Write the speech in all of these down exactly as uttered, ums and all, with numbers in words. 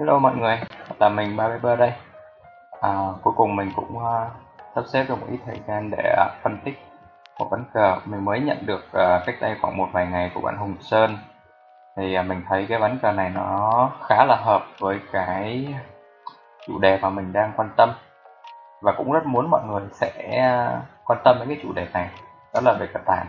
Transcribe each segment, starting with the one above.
Hello mọi người, là mình Barber đây. À, cuối cùng mình cũng uh, sắp xếp được một ít thời gian để uh, phân tích một ván cờ mình mới nhận được uh, cách đây khoảng một vài ngày của bạn Hùng Sơn. Thì uh, mình thấy cái ván cờ này nó khá là hợp với cái chủ đề mà mình đang quan tâm, và cũng rất muốn mọi người sẽ uh, quan tâm đến cái chủ đề này, đó là về cờ tàng.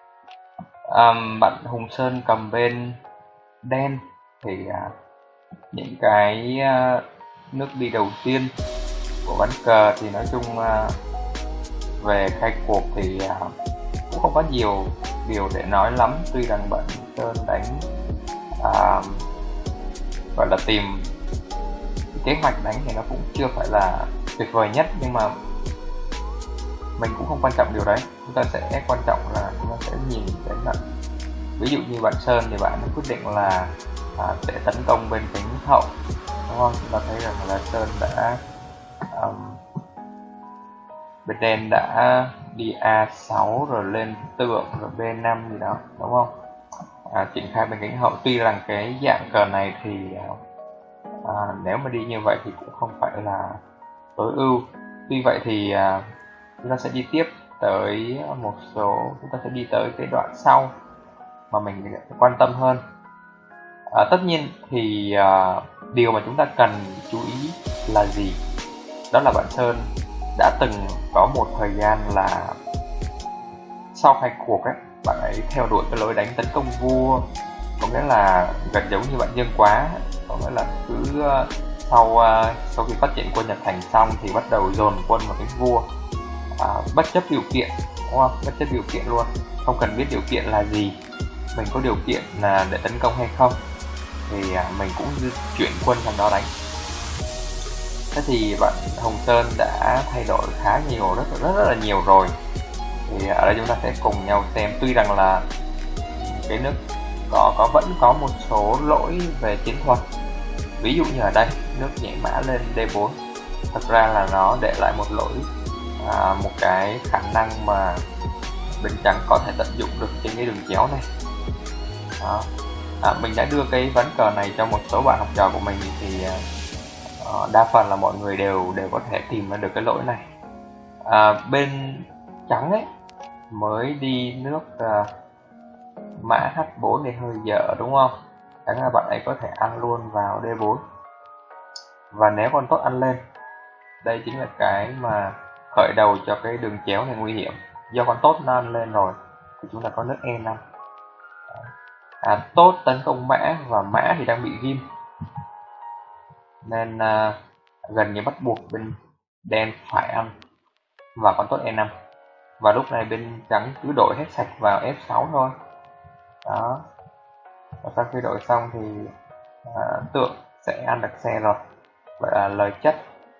Um, bạn Hùng Sơn cầm bên đen thì uh, những cái uh, nước đi đầu tiên của ván cờ thì nói chung uh, về khai cuộc thì uh, cũng không có nhiều điều để nói lắm. Tuy rằng bạn Sơn đánh uh, gọi là tìm kế hoạch đánh thì nó cũng chưa phải là tuyệt vời nhất, nhưng mà mình cũng không quan trọng điều đấy. Chúng ta sẽ quan trọng là chúng ta sẽ nhìn đến là ví dụ như bạn Sơn thì bạn quyết định là à, sẽ tấn công bên cánh hậu, đúng không? Chúng ta thấy rằng là Sơn đã um, bên đen đã đi a sáu rồi lên tượng rồi b năm gì đó, đúng không? À, triển khai bên cánh hậu. Tuy rằng cái dạng cờ này thì à, nếu mà đi như vậy thì cũng không phải là tối ưu. Tuy vậy thì à, chúng ta sẽ đi tiếp tới một số, chúng ta sẽ đi tới cái đoạn sau mà mình quan tâm hơn. À, tất nhiên thì à, điều mà chúng ta cần chú ý là gì? Đó là bạn Sơn đã từng có một thời gian là sau khai cuộc ấy, bạn ấy theo đuổi cái lối đánh tấn công vua, có nghĩa là gần giống như bạn Dương Quá, có nghĩa là cứ uh, sau uh, sau khi phát triển quân Nhật Thành xong thì bắt đầu dồn quân vào cánh vua, à, bất chấp điều kiện, đúng không? Bất chấp điều kiện luôn, không cần biết điều kiện là gì, mình có điều kiện là để tấn công hay không thì à, mình cũng chuyển quân sang đó đánh. Thế thì bạn Hồng Sơn đã thay đổi khá nhiều, rất rất rất là nhiều rồi. Thì ở đây chúng ta sẽ cùng nhau xem. Tuy rằng là cái nước có có vẫn có một số lỗi về chiến thuật. Ví dụ như ở đây nước nhảy mã lên d bốn, thật ra là nó để lại một lỗi, à, một cái khả năng mà bên trắng có thể tận dụng được trên cái đường chéo này. Đó. À, mình đã đưa cái ván cờ này cho một số bạn học trò của mình thì uh, đa phần là mọi người đều đều có thể tìm ra được cái lỗi này. À, bên trắng ấy mới đi nước uh, mã h bốn thì hơi dở, đúng không? Chẳng là bạn ấy có thể ăn luôn vào d bốn, và nếu con tốt ăn lên, đây chính là cái mà khởi đầu cho cái đường chéo này nguy hiểm. Do con tốt nó ăn lên rồi thì chúng ta có nước e năm. À, tốt tấn công mã và mã thì đang bị ghim, nên uh, gần như bắt buộc bên đen phải ăn và con tốt e năm. Và lúc này bên trắng cứ đổi hết sạch vào f sáu thôi. Đó. Và sau khi đổi xong thì uh, tượng sẽ ăn được xe rồi. Vậy là lời chất.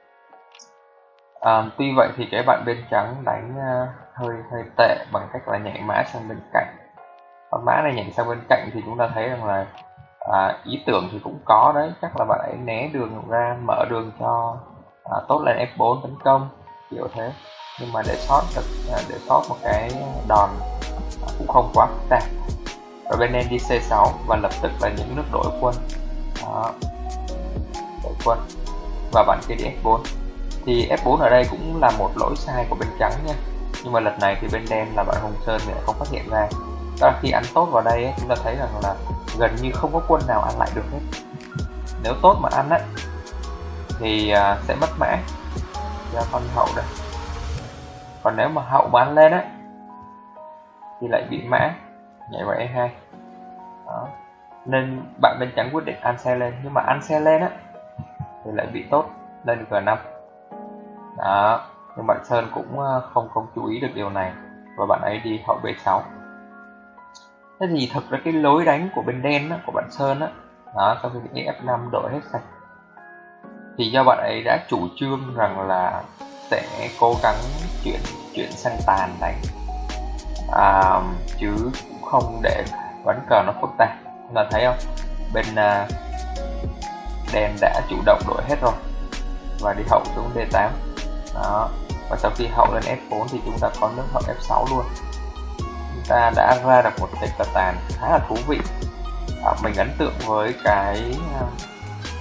À, tuy vậy thì cái bạn bên trắng đánh uh, hơi hơi tệ bằng cách là nhảy mã sang bên cạnh. Con mã này nhảy sang bên cạnh thì chúng ta thấy rằng là à, ý tưởng thì cũng có đấy, chắc là bạn ấy né đường ra, mở đường cho à, tốt lên f bốn tấn công kiểu thế. Nhưng mà để sót được à, để sót một cái đòn à, cũng không quá phức tạp. Rồi bên em đi c sáu và lập tức là những nước đổi quân. Đó. Đổi quân và bạn kia đi f bốn. Thì f bốn ở đây cũng là một lỗi sai của bên trắng nha, nhưng mà lần này thì bên đen là bạn Hồng Sơn thì lại không phát hiện ra. Đó là khi ăn tốt vào đây ấy, chúng ta thấy rằng là gần như không có quân nào ăn lại được hết. Nếu tốt mà ăn ấy, thì uh, sẽ mất mã ra con hậu đây. Còn nếu mà hậu mà ăn lên ấy, thì lại bị mã nhảy vào e hai. Đó. Nên bạn bên trắng quyết định ăn xe lên, nhưng mà ăn xe lên ấy, thì lại bị tốt lên g năm. Đó. Nhưng bạn Sơn cũng không không chú ý được điều này, và bạn ấy đi hậu b sáu. Thế thì thực ra cái lối đánh của bên đen á, của bạn Sơn á, đó, sau khi bị f năm đổi hết sạch, thì do bạn ấy đã chủ trương rằng là sẽ cố gắng chuyển chuyển sang tàn đánh, à, chứ cũng không để ván cờ nó phức tạp. Chúng ta thấy không? Bên uh, đen đã chủ động đổi hết rồi và đi hậu xuống d tám. Đó. Và sau khi hậu lên f bốn thì chúng ta có nước hậu f sáu luôn. Ta đã ra được một cái cờ tàn khá là thú vị. À, mình ấn tượng với cái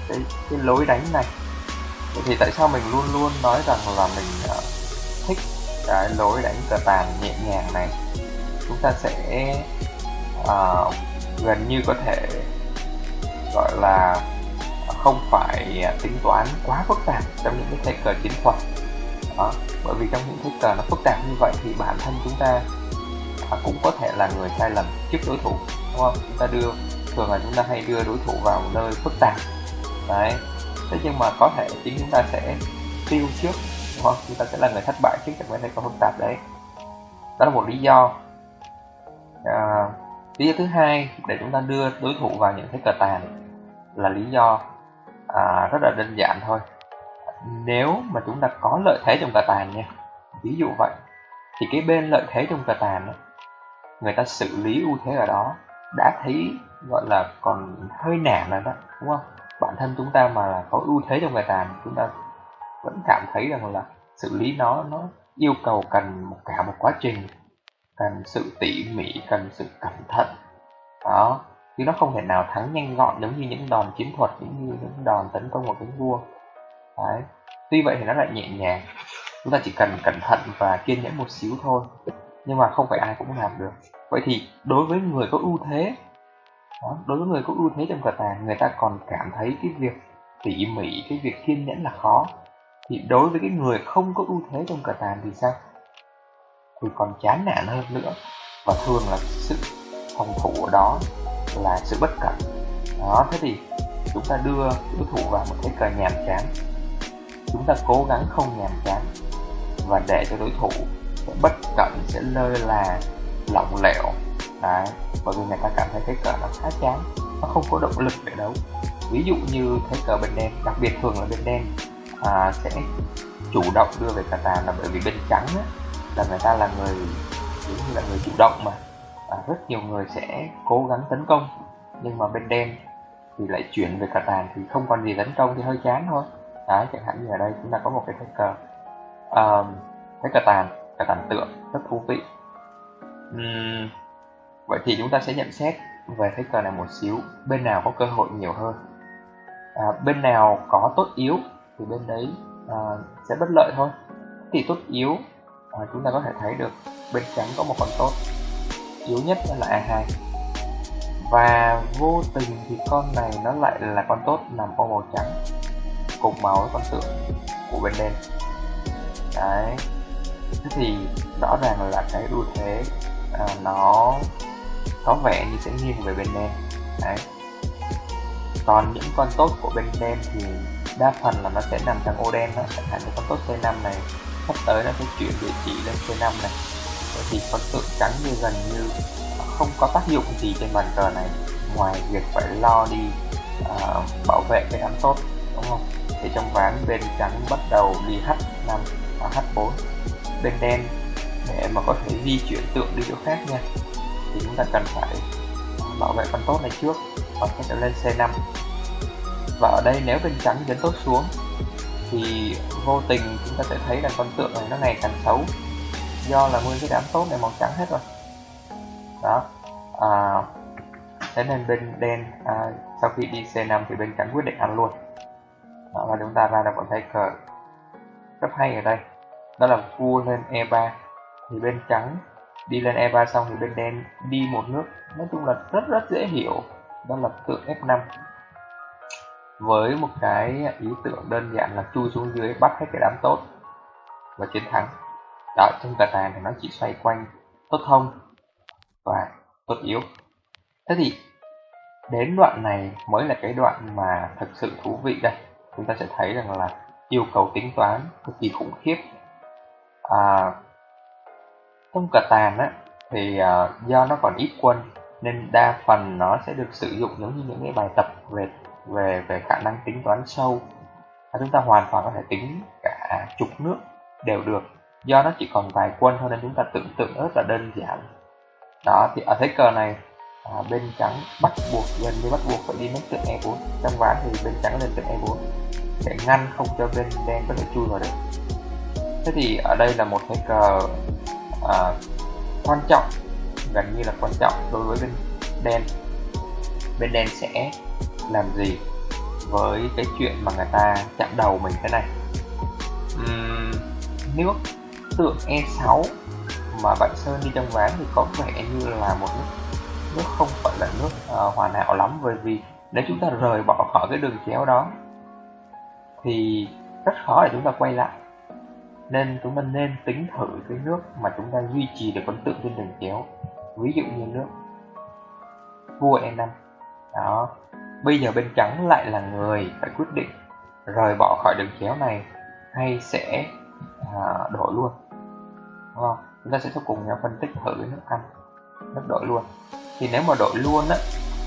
cái cái lối đánh này. Vậy thì tại sao mình luôn luôn nói rằng là mình uh, thích cái lối đánh cờ tàn nhẹ nhàng này? Chúng ta sẽ uh, gần như có thể gọi là không phải tính toán quá phức tạp trong những cái thế cờ chiến thuật đó. Bởi vì trong những thế cờ nó phức tạp như vậy thì bản thân chúng ta à, cũng có thể là người sai lầm trước đối thủ, đúng không? Chúng ta đưa thường là chúng ta hay đưa đối thủ vào một nơi phức tạp đấy. Thế nhưng mà có thể chính chúng ta sẽ tiêu trước, đúng không? Chúng ta sẽ là người thất bại trước trong cái thế cờ phức tạp đấy. Đó là một lý do. À, lý do thứ hai để chúng ta đưa đối thủ vào những thế cờ tàn là lý do à, rất là đơn giản thôi. Nếu mà chúng ta có lợi thế trong cờ tàn nha, ví dụ vậy, thì cái bên lợi thế trong cờ tàn đó, người ta xử lý ưu thế ở đó đã thấy gọi là còn hơi nản rồi đó, đúng không? Bản thân chúng ta mà là có ưu thế trong cờ tàn, chúng ta vẫn cảm thấy rằng là xử lý nó nó yêu cầu cần một cả một quá trình, cần sự tỉ mỉ, cần sự cẩn thận đó, chứ nó không thể nào thắng nhanh gọn giống như những đòn chiến thuật, giống như những đòn tấn công vào cánh vua đấy. Tuy vậy thì nó lại nhẹ nhàng, chúng ta chỉ cần cẩn thận và kiên nhẫn một xíu thôi, nhưng mà không phải ai cũng làm được. Vậy thì đối với người có ưu thế đó, đối với người có ưu thế trong cờ tàn, người ta còn cảm thấy cái việc tỉ mỉ, cái việc kiên nhẫn là khó, thì đối với cái người không có ưu thế trong cờ tàn thì sao? Thì còn chán nản hơn nữa, và thường là sự phòng thủ ở đó là sự bất cẩn đó. Thế thì chúng ta đưa đối thủ vào một thế cờ nhàm chán, chúng ta cố gắng không nhàm chán và để cho đối thủ sẽ bất cẩn, sẽ lơ là, lỏng lẻo đấy, bởi vì người ta cảm thấy thế cờ nó khá chán, nó không có động lực để đấu. Ví dụ như thế cờ bên đen, đặc biệt thường là bên đen à, sẽ chủ động đưa về cờ tàn là bởi vì bên trắng á, là người ta là người giống như là người chủ động mà, à, rất nhiều người sẽ cố gắng tấn công, nhưng mà bên đen thì lại chuyển về cờ tàn thì không còn gì tấn công thì hơi chán thôi đấy. Chẳng hạn như ở đây chúng ta có một cái thế cờ uh, thế cờ tàn, cờ tàn tượng rất thú vị. uhm, vậy thì chúng ta sẽ nhận xét về thế cờ này một xíu, bên nào có cơ hội nhiều hơn, à, bên nào có tốt yếu thì bên đấy à, sẽ bất lợi thôi. Thì tốt yếu à, chúng ta có thể thấy được bên trắng có một con tốt yếu nhất, đó là a hai, và vô tình thì con này nó lại là con tốt nằm con màu trắng cùng màu với con tượng của bên đen đấy. Thế thì rõ ràng là cái ưu thế à, nó có vẻ như sẽ nghiêng về bên đen đấy. Còn những con tốt của bên đen thì đa phần là nó sẽ nằm trong ô đen đó. Chẳng hạn như con tốt C năm này sắp tới nó sẽ chuyển địa chỉ lên C năm này. Vậy thì con tượng trắng như gần như không có tác dụng gì trên bàn cờ này ngoài việc phải lo đi uh, bảo vệ cái đám tốt, đúng không? Thì trong ván bên trắng bắt đầu đi H năm và H bốn, bên đen để mà có thể di chuyển tượng đi chỗ khác nha, thì chúng ta cần phải bảo vệ con tốt này trước và sẽ trở lên C năm. Và ở đây nếu bên trắng dẫn tốt xuống thì vô tình chúng ta sẽ thấy là con tượng này nó ngày càng xấu, do là nguyên cái đám tốt này màu trắng hết rồi đó. À, thế nên bên đen à, sau khi đi C năm thì bên trắng quyết định ăn luôn đó, và chúng ta ra được một thế cờ rất hay ở đây, đó là vua lên E ba. Thì bên trắng đi lên E ba xong thì bên đen đi một nước, nói chung là rất rất dễ hiểu, đó là tượng F năm, với một cái ý tưởng đơn giản là chui xuống dưới bắt hết cái đám tốt và chiến thắng đó. Trong cờ tàn thì nó chỉ xoay quanh tốt thông và tốt yếu. Thế thì đến đoạn này mới là cái đoạn mà thực sự thú vị đây. Chúng ta sẽ thấy rằng là yêu cầu tính toán cực kỳ khủng khiếp. à, Trong cờ tàn á, thì uh, do nó còn ít quân nên đa phần nó sẽ được sử dụng giống như những cái bài tập về về về khả năng tính toán sâu. À, chúng ta hoàn toàn có thể tính cả chục nước đều được, do nó chỉ còn vài quân thôi nên chúng ta tưởng tượng rất là đơn giản đó. Thì ở thế cờ này à, bên trắng bắt buộc, gần như bắt buộc phải đi mất tượng E bốn. Trong ván thì bên trắng lên tượng E bốn để ngăn không cho bên đen có thể chui vào được. Thế thì ở đây là một thế cờ à, quan trọng, gần như là quan trọng đối với bên đen. Bên đen sẽ làm gì với cái chuyện mà người ta chặn đầu mình thế này. Uhm, nước tượng e sáu mà bạn Sơn đi trong ván thì có vẻ như là một nước, nước không phải là nước uh, hoàn hảo lắm, bởi vì nếu chúng ta rời bỏ khỏi cái đường chéo đó thì rất khó để chúng ta quay lại, nên chúng ta nên tính thử cái nước mà chúng ta duy trì được con tượng trên đường chéo, ví dụ như nước vua e năm đó. Bây giờ bên trắng lại là người phải quyết định rời bỏ khỏi đường chéo này hay sẽ à, đổi luôn, đúng không? Chúng ta sẽ cùng nhau phân tích thử cái nước ăn, nước đổi luôn. Thì nếu mà đổi luôn á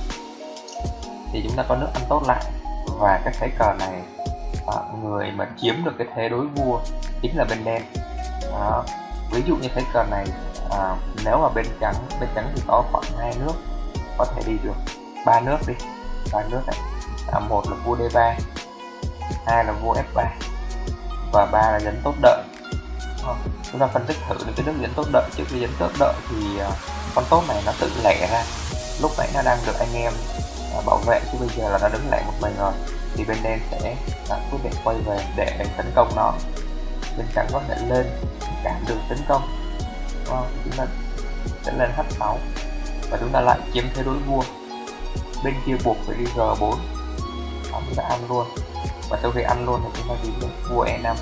thì chúng ta có nước ăn tốt lại, và cái thế cờ này à, người mà chiếm được cái thế đối vua chính là bên đen đó. Ví dụ như thế cờ này à, nếu mà bên trắng bên trắng thì có khoảng hai nước có thể đi được, ba nước đi, ba nước này à, một là vua đê ba, hai là vua ép ba và ba là dẫn tốt đợi. à, chúng ta phân tích thử được cái nước dẫn tốt đợi. Trước khi dẫn tốt đợi thì à, con tốt này nó tự lẻ ra, lúc nãy nó đang được anh em à, bảo vệ, chứ bây giờ là nó đứng lại một mình rồi, thì bên đen sẽ à, quyết định quay về để tấn công nó. Bên trắng có thể lên cản đường tấn công, à, chúng ta sẽ lên hát sáu và chúng ta lại chiếm thế đối vua. Bên kia buộc phải đi giê bốn, đó, chúng ta ăn luôn, và sau khi ăn luôn thì chúng ta đi đến vua e năm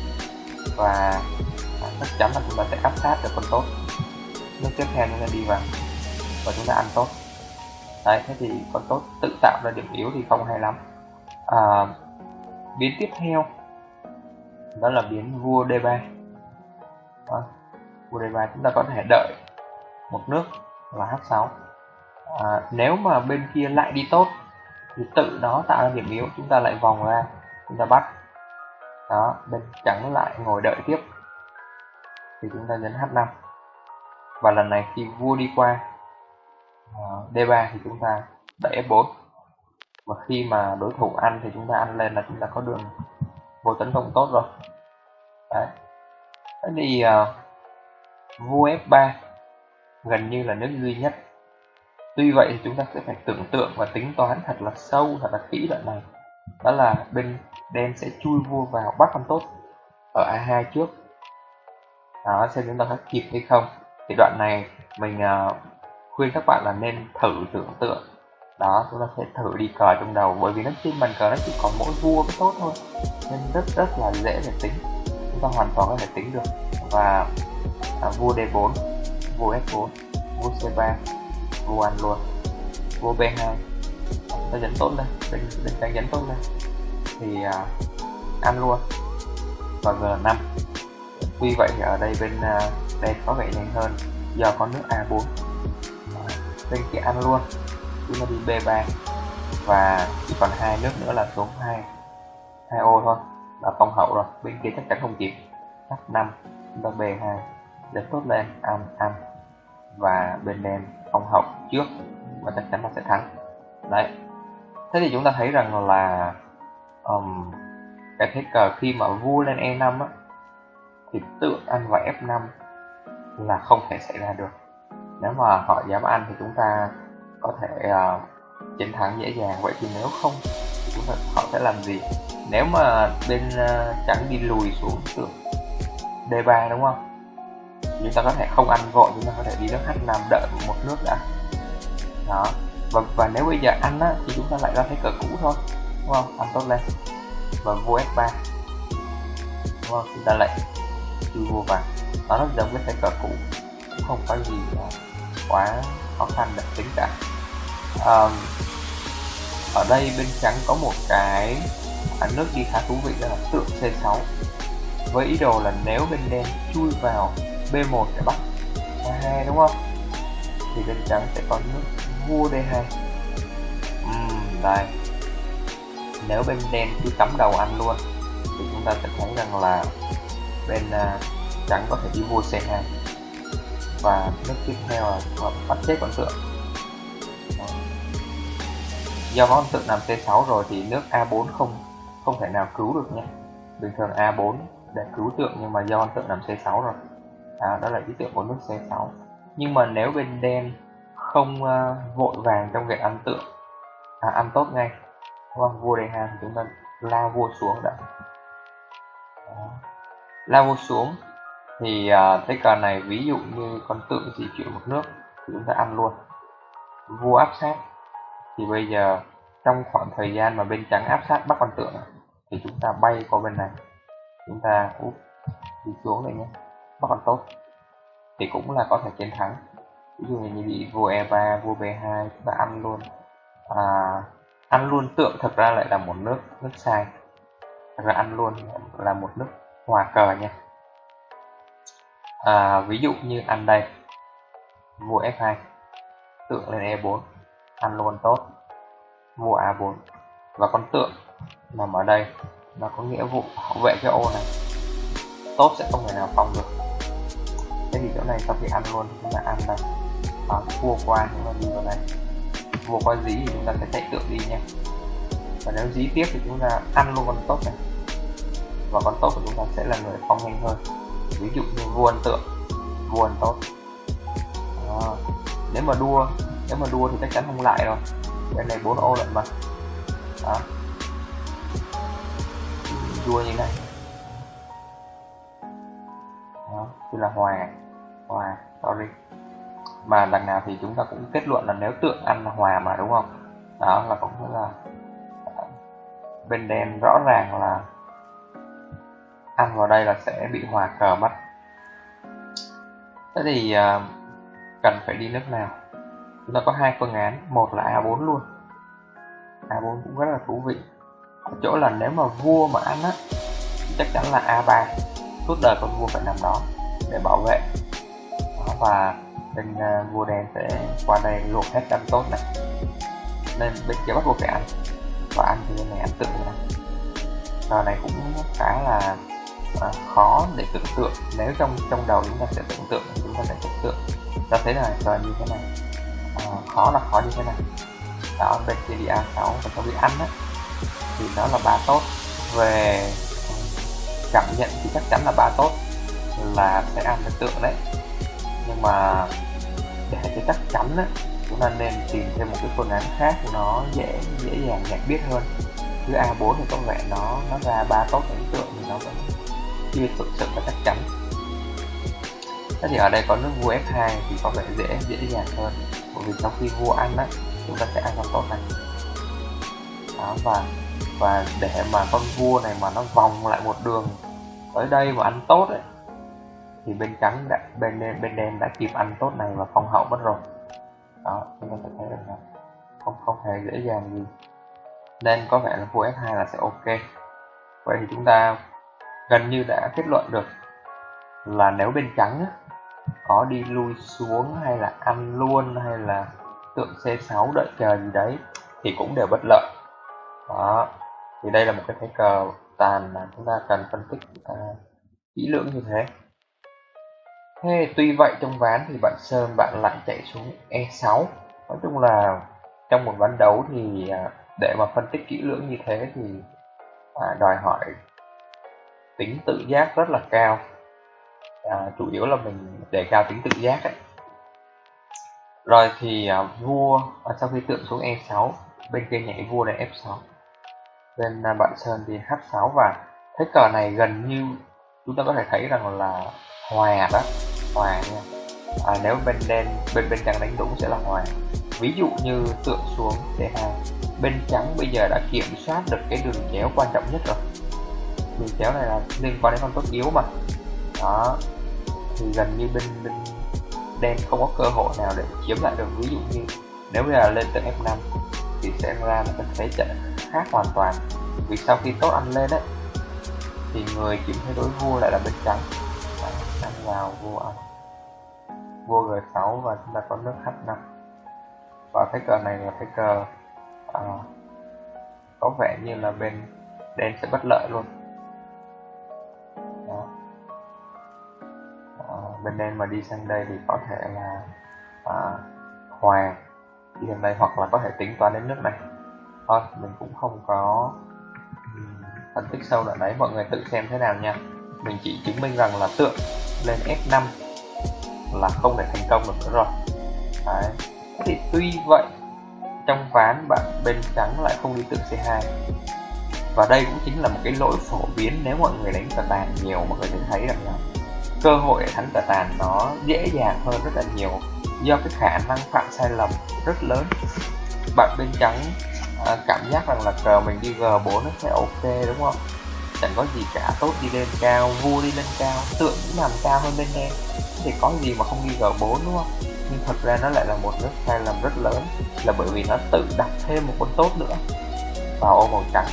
và à, chắc chắn là chúng ta sẽ áp sát được con tốt. Nước tiếp theo chúng ta đi vào và chúng ta ăn tốt. Đấy, thế thì con tốt tự tạo ra điểm yếu thì không hay lắm. à, Biến tiếp theo đó là biến vua đê ba. Đó, vua đê ba chúng ta có thể đợi một nước là hát sáu. à, Nếu mà bên kia lại đi tốt thì tự nó tạo ra điểm yếu, chúng ta lại vòng ra, chúng ta bắt. Đó, bên trắng lại ngồi đợi tiếp thì chúng ta nhấn hát năm, và lần này khi vua đi qua uh, đê ba thì chúng ta đẩy ép bốn, và khi mà đối thủ ăn thì chúng ta ăn lên là chúng ta có đường vô tấn công tốt rồi. Đấy, thế thì uh, vua ép ba gần như là nước duy nhất. Tuy vậy thì chúng ta sẽ phải tưởng tượng và tính toán thật là sâu, thật là kỹ đoạn này. Đó là bên đen sẽ chui vua vào bắt con tốt ở a hai trước. Đó, xem chúng ta có kịp hay không. Thì đoạn này mình uh, khuyên các bạn là nên thử tưởng tượng. Đó, chúng ta sẽ thử đi cờ trong đầu, bởi vì nó trên bàn cờ nó chỉ còn mỗi vua với tốt thôi, nên rất rất là dễ để tính. Chúng ta hoàn toàn có thể tính được. Và à, vua đê bốn, vua ép bốn, vua xê ba, vua ăn luôn, vua bê hai, chúng ta dẫn tốt lên, bên bên trắng dẫn tốt lên thì à, ăn luôn, và giê năm. Tuy vậy thì ở đây bên uh, đây có vẻ nhanh hơn do có nước a bốn. Bên kia ăn luôn, chúng ta đi bê ba và chỉ còn hai nước nữa là số hai, hai ô thôi là phong hậu rồi. Bên kia chắc chắn không kịp, hát năm, chúng ta bê hai dẫn tốt lên, ăn ăn, và bên đen phong hậu trước và chắc chắn là sẽ thắng. Đấy, thế thì chúng ta thấy rằng là um, cái thế cờ khi mà vua lên e năm á, thì tượng ăn vào ép năm là không thể xảy ra được. Nếu mà họ dám ăn thì chúng ta có thể uh, chiến thắng dễ dàng. Vậy thì nếu không thì chúng ta họ sẽ làm gì? Nếu mà bên uh, trắng đi lùi xuống tượng đê ba, đúng không? Chúng ta có thể không ăn vội, chúng ta có thể đi nước hát năm đợi một nước đã. Đó, và, và nếu bây giờ ăn á, thì chúng ta lại ra thế cờ cũ thôi, đúng không? Ăn tốt lên và vua ép ba, đúng không? Chúng ta lại chui vua vào. Nó rất giống với thế cờ cũ, cũng không có gì uh, quá khó khăn để tính cả. Um, ở đây bên trắng có một cái à, nước đi khá thú vị, đó là tượng xê sáu, với ý đồ là nếu bên đen chui vào bê một để bắt a hai, đúng không, thì bên trắng sẽ có nước vua đê hai. uhm, đây, nếu bên đen cứ cắm đầu ăn luôn thì chúng ta sẽ thấy rằng là bên uh, trắng có thể đi vua xê hai, và nước tiếp theo là bắt chết con tượng. Đó. Do con tượng nằm xê sáu rồi thì nước a bốn không không thể nào cứu được nha. Bình thường a bốn để cứu tượng, nhưng mà do con tượng nằm xê sáu rồi. À, đó là ý tưởng của nước xê sáu. Nhưng mà nếu bên đen không uh, vội vàng trong việc ăn tượng, à, ăn tốt ngay, Vâng, vua đê hai thì chúng ta la vua xuống đã. Đó. La vua xuống thì uh, cái cờ này ví dụ như con tượng di chuyển một nước thì chúng ta ăn luôn. Vua áp sát thì bây giờ trong khoảng thời gian mà bên trắng áp sát bắt con tượng thì chúng ta bay qua bên này, chúng ta úp đi xuống đây nhé, bắt con tốt thì cũng là có thể chiến thắng. Ví dụ như bị vua e ba, vua bê hai chúng ta ăn luôn. À, ăn luôn tượng thực ra lại là một nước nước sai, thật ra ăn luôn là một nước hòa cờ nha. À, ví dụ như ăn đây, vua ép hai, tượng lên e bốn, ăn luôn tốt, vua a bốn và con tượng nằm ở đây, nó có nghĩa vụ bảo vệ cái ô này, tốt sẽ không thể nào phong được. Thế thì chỗ này sau khi ăn luôn thì chúng ta ăn đây, à, vua qua chúng ta đi vào đây, vua qua dí thì chúng ta sẽ chạy tượng đi nha. Và nếu dí tiếp thì chúng ta ăn luôn con tốt này, và con tốt của chúng ta sẽ là người phong nhanh hơn. Ví dụ như vua ăn tượng, vua ăn tốt. Đó. Nếu mà đua, nếu mà đua thì chắc chắn không lại rồi. Bên này bốn ô lận mà. Đó. Đua như này. Đó, thì là hòa, hòa, sorry. Mà đằng nào thì chúng ta cũng kết luận là nếu tượng ăn là hòa mà, đúng không? Đó là cũng là bên đen rõ ràng là ăn vào đây là sẽ bị hòa cờ mất. Thế thì uh, cần phải đi nước nào? Chúng ta có hai phương án, một là a bốn luôn. a bốn cũng rất là thú vị. Ở chỗ là nếu mà vua mà ăn á, chắc chắn là a ba. Suốt đời con vua phải nằm đó để bảo vệ. Đó, và bên uh, vua đen sẽ qua đây luộc hết cánh tốt này. Nên bên kia bắt buộc phải ăn. Và ăn thì bên này ăn tượng này. Trò này cũng khá là à, khó để tưởng tượng. Nếu trong trong đầu chúng ta sẽ tưởng tượng, chúng ta sẽ tưởng tượng ta thấy là trò như thế này, à, khó là khó như thế này. Đó, bên kia đi a sáu và sau khi ăn á thì nó là ba tốt. Về cảm nhận thì chắc chắn là ba tốt là sẽ ăn được tượng đấy, nhưng mà để cho chắc chắn á, chúng ta nên tìm thêm một cái phương án khác nó dễ dễ dàng nhận biết hơn. Chứ a bốn thì có vẻ nó nó ra ba tốt ấn tượng thì nó vẫn chưa thực sự là chắc chắn. Thế thì ở đây có nước vua ép hai thì có vẻ dễ dễ dàng hơn, bởi vì sau khi vua ăn á, chúng ta sẽ ăn con tốt này. Đó, và và để mà con vua này mà nó vòng lại một đường tới đây mà ăn tốt ấy, thì bên trắng đã, bên đen bên đen đã kịp ăn tốt này và phong hậu mất rồi. Đó, chúng ta sẽ thấy được là không không hề dễ dàng gì, nên có vẻ là vua ép hai là sẽ ok. Vậy thì chúng ta gần như đã kết luận được là nếu bên trắng á, có đi lui xuống hay là ăn luôn hay là tượng xê sáu đợi chờ gì đấy thì cũng đều bất lợi. Đó, thì đây là một cái thế cờ tàn mà chúng ta cần phân tích à, kỹ lưỡng như thế. Thế tuy vậy trong ván thì bạn Sơn bạn lại chạy xuống e sáu. Nói chung là trong một ván đấu thì à, để mà phân tích kỹ lưỡng như thế thì à, đòi hỏi tính tự giác rất là cao. À, chủ yếu là mình đề cao tính tự giác ấy. Rồi thì à, vua à, sau khi tượng xuống e sáu, bên kia nhảy vua này ép sáu, bên à, bạn Sơn thì hát sáu, và thế cờ này gần như chúng ta có thể thấy rằng là hòa đó, hòa nha. À, nếu bên đen bên bên trắng đánh đúng sẽ là hòa. Ví dụ như tượng xuống đê hai, bên trắng bây giờ đã kiểm soát được cái đường chéo quan trọng nhất rồi. Đường chéo này là liên quan đến con tốt yếu mà. Đó, thì gần như bên bên đen không có cơ hội nào để chiếm lại được. Ví dụ như nếu bây giờ lên tượng ép năm thì sẽ ra một cái thế trận khác hoàn toàn. Vì sau khi tốt ăn lên đấy thì người chiếm thế đối vua lại là bên trắng. Đó, ăn vào vua ăn vua giê sáu và chúng ta có nước hát năm. Và cái cờ này là cái cờ à, có vẻ như là bên đen sẽ bất lợi luôn. Đó. À, bên đen mà đi sang đây thì có thể là à, hòa đi sang đây, hoặc là có thể tính toán đến nước này. Thôi mình cũng không có um, phân tích sâu đoạn đấy, mọi người tự xem thế nào nha. Mình chỉ chứng minh rằng là tượng lên ép năm là không thể thành công được nữa rồi. Đấy. Thì tuy vậy trong ván bạn bên trắng lại không đi tượng xê hai. Và đây cũng chính là một cái lỗi phổ biến nếu mọi người đánh cờ tàn nhiều, mọi người sẽ thấy rằng là cơ hội để thắng cờ tàn nó dễ dàng hơn rất là nhiều, do cái khả năng phạm sai lầm rất lớn. Bạn bên trắng à, cảm giác rằng là cờ mình đi G bốn nó sẽ ok đúng không, chẳng có gì cả, tốt đi lên cao, vua đi lên cao, tượng cũng nằm cao hơn bên đen, thì có gì mà không đi G bốn đúng không. Nhưng thật ra nó lại là một nước sai lầm rất lớn, là bởi vì nó tự đặt thêm một con tốt nữa vào ô màu trắng.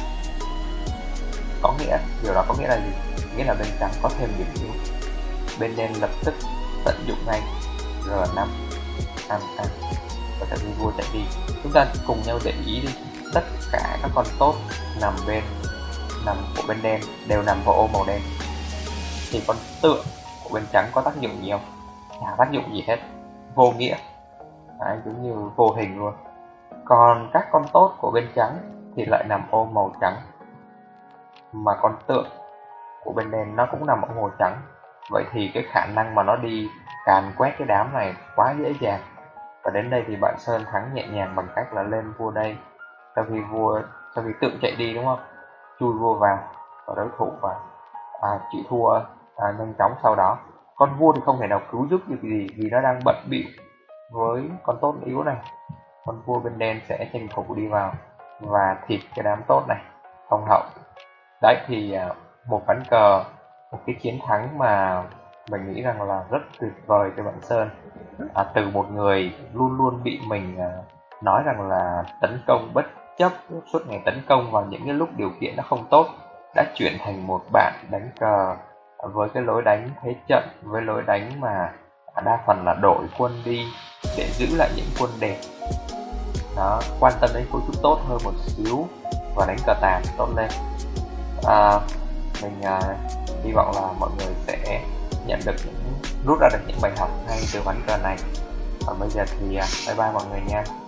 Có nghĩa, điều đó có nghĩa là gì? Nghĩa là bên trắng có thêm điểm yếu, bên đen lập tức tận dụng ngay R năm ăn ăn và trận đi vua chạy đi. Chúng ta cùng nhau để ý đi, tất cả các con tốt nằm bên nằm của bên đen đều nằm vào ô màu đen, thì con tượng của bên trắng có tác dụng gì không? Chả tác dụng gì hết, vô nghĩa. Đấy, giống như vô hình luôn. Còn các con tốt của bên trắng thì lại nằm ô màu trắng, mà con tượng của bên đen nó cũng nằm ở màu trắng. Vậy thì cái khả năng mà nó đi càn quét cái đám này quá dễ dàng. Và đến đây thì bạn Sơn thắng nhẹ nhàng bằng cách là lên vua đây. Sau khi vua, sau khi tượng chạy đi đúng không, chui vua vào và đối thủ và à, chịu thua à, nhanh chóng. Sau đó con vua thì không thể nào cứu giúp được gì vì nó đang bận bịu với con tốt yếu này. Con vua bên đen sẽ tranh thủ đi vào và thịt cái đám tốt này không hậu. Đấy thì à, một ván cờ, một cái chiến thắng mà mình nghĩ rằng là rất tuyệt vời cho bạn Sơn, à, từ một người luôn luôn bị mình à, nói rằng là tấn công bất chấp, suốt ngày tấn công vào những cái lúc điều kiện nó không tốt, đã chuyển thành một bạn đánh cờ với cái lối đánh thế trận, với lối đánh mà đa phần là đổi quân đi để giữ lại những quân đẹp. Đó, quan tâm đến cấu trúc tốt hơn một xíu và đánh cờ tàn tốt lên. À, mình à, hy vọng là mọi người sẽ nhận được những rút ra được những bài học hay từ ván cờ này. Còn bây giờ thì à, bye bye mọi người nha.